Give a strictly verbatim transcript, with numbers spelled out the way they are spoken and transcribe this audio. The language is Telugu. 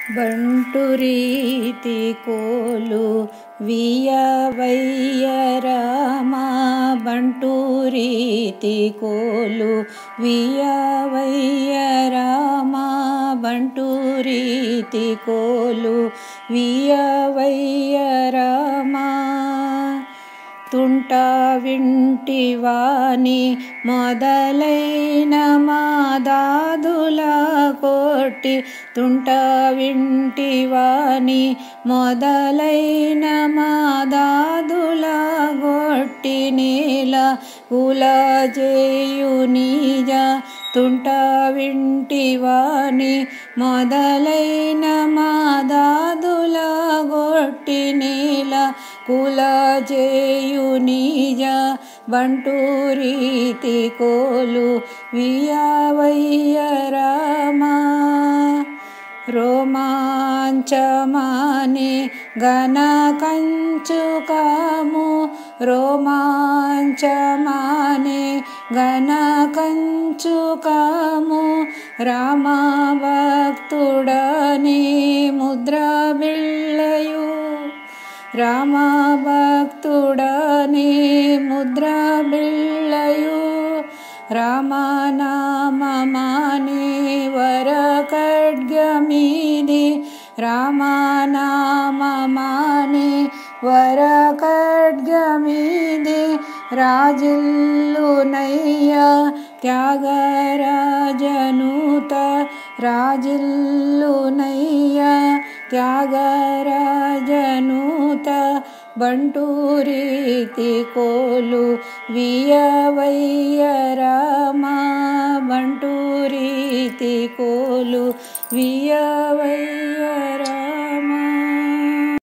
ಬಂಟುರೀತಿ ಕೋಲು ವಿಯವಯ್ಯ ರಾಮ ಬಂಟುರೀತಿ ಕೋಲು ವಿಯವಯ್ಯ ರಾಮ ಬಂಟುರೀತಿ ಕೋಲು ವಿಯವಯ್ಯ ರಾಮ తుంట వింటివాని మొదలైన మాదాదుల కోటి తుంట వింటివాని మొదలైన మాదాదుల గొట్టి నేల కులజేయు నిజ తుంట వింటివాని మొదలైన మాదాదుల గొట్టి నేల కులజేయు నిజ బంటూరీతి కోలు వియవయ్య రామ రోమాంచమానే ఘన కంచుకము రోమాంచమానే ఘన కంచుకము రామ భక్తుడనే ముద్ర బిళ్ళయు రామ భక్తుడనే ముద్ర బిళ్ళయు రామనామమానే వర ఖడ్గమీది రామనామమానే వర ఖడ్గమీది రాజిల్లునయ్య త్యాగరాజనూత రాజిల్లునయ్య త్యాగరాజనూత ಬಂಟುರೀತಿ ಕೋಲು ವಿಯವಯ್ಯ ರಾಮ ಬಂಟುರೀತಿ ಕೋಲು ವಿಯವಯ್ಯ